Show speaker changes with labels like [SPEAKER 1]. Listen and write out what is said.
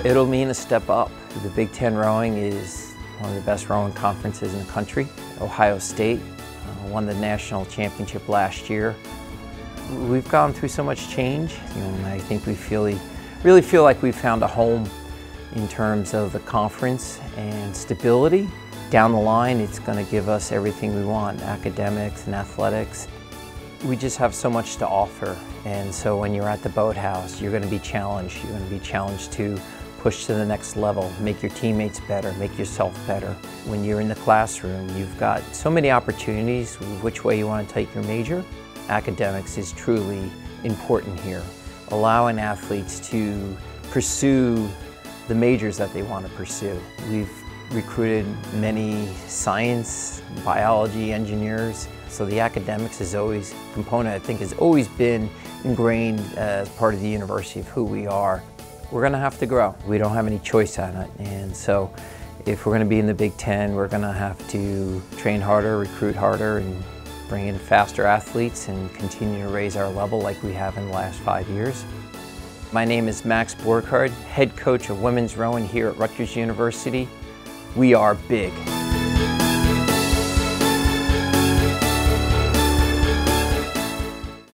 [SPEAKER 1] It'll mean a step up. The Big Ten rowing is one of the best rowing conferences in the country. Ohio State won the national championship last year. We've gone through so much change, and I think we really feel like we've found a home in terms of the conference and stability. Down the line, it's going to give us everything we want, academics and athletics. We just have so much to offer, and so when you're at the Boathouse, you're going to be challenged. You're going to be challenged to push to the next level, make your teammates better, make yourself better. When you're in the classroom, you've got so many opportunities which way you want to take your major. Academics is truly important here, allowing athletes to pursue the majors that they want to pursue. We've recruited many science, biology, engineers, so the academics is always a component, I think, has always been ingrained as part of the university of who we are. We're going to have to grow. We don't have any choice on it, and so if we're going to be in the Big Ten, we're going to have to train harder, recruit harder, and bring in faster athletes and continue to raise our level like we have in the last 5 years. My name is Max Borghardt, head coach of women's rowing here at Rutgers University. We are big.